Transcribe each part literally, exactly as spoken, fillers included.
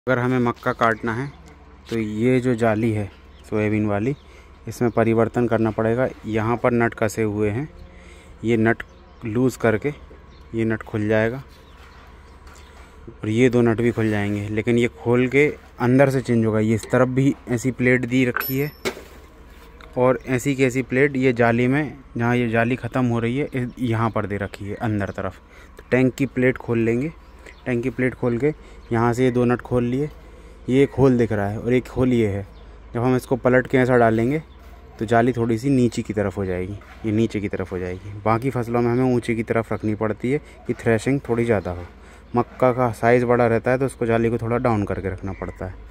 अगर हमें मक्का काटना है तो ये जो जाली है सोयाबीन वाली, इसमें परिवर्तन करना पड़ेगा। यहाँ पर नट कसे हुए हैं, ये नट लूज़ करके ये नट खुल जाएगा और ये दो नट भी खुल जाएंगे, लेकिन ये खोल के अंदर से चेंज होगा। ये इस तरफ भी ऐसी प्लेट दी रखी है और ऐसी की ऐसी प्लेट ये जाली में, जहाँ ये जाली ख़त्म हो रही है यहाँ पर दे रखी है अंदर तरफ। तो टैंक की प्लेट खोल लेंगे। टैंक की प्लेट खोल के यहाँ से ये दो नट खोल लिए, ये एक होल दिख रहा है और एक होल ये है। जब हम इसको पलट के ऐसा डालेंगे तो जाली थोड़ी सी नीचे की तरफ हो जाएगी, ये नीचे की तरफ हो जाएगी। बाकी फसलों में हमें ऊंचे की तरफ रखनी पड़ती है कि थ्रेशिंग थोड़ी ज़्यादा हो। मक्का का साइज़ बड़ा रहता है तो उसको जाली को थोड़ा डाउन करके रखना पड़ता है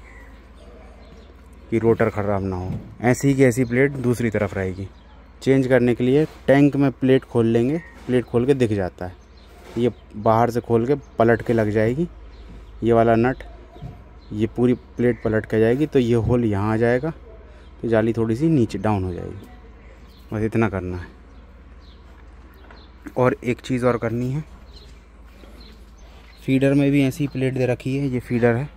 कि रोटर ख़राब ना हो। ऐसी की ऐसी प्लेट दूसरी तरफ रहेगी। चेंज करने के लिए टैंक में प्लेट खोल लेंगे, प्लेट खोल के दिख जाता है, ये बाहर से खोल के पलट के लग जाएगी। ये वाला नट, ये पूरी प्लेट पलट के जाएगी तो ये होल यहाँ आ जाएगा, तो जाली थोड़ी सी नीचे डाउन हो जाएगी। बस इतना करना है। और एक चीज़ और करनी है, फीडर में भी ऐसी प्लेट दे रखी है, ये फीडर है।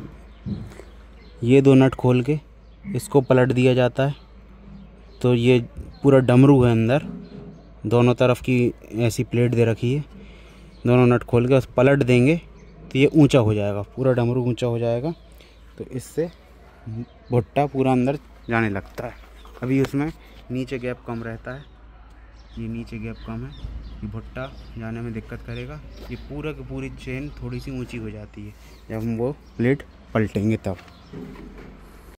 ये दो नट खोल के इसको पलट दिया जाता है तो ये पूरा डमरू है अंदर, दोनों तरफ की ऐसी प्लेट दे रखी है। दोनों नट खोल के उस पलट देंगे तो ये ऊंचा हो जाएगा, पूरा डमरू ऊंचा हो जाएगा। तो इससे भुट्टा पूरा अंदर जाने लगता है। अभी उसमें नीचे गैप कम रहता है, ये नीचे गैप कम है, ये भुट्टा जाने में दिक्कत करेगा। ये पूरा की पूरी चेन थोड़ी सी ऊंची हो जाती है जब हम वो प्लेट पलटेंगे तब।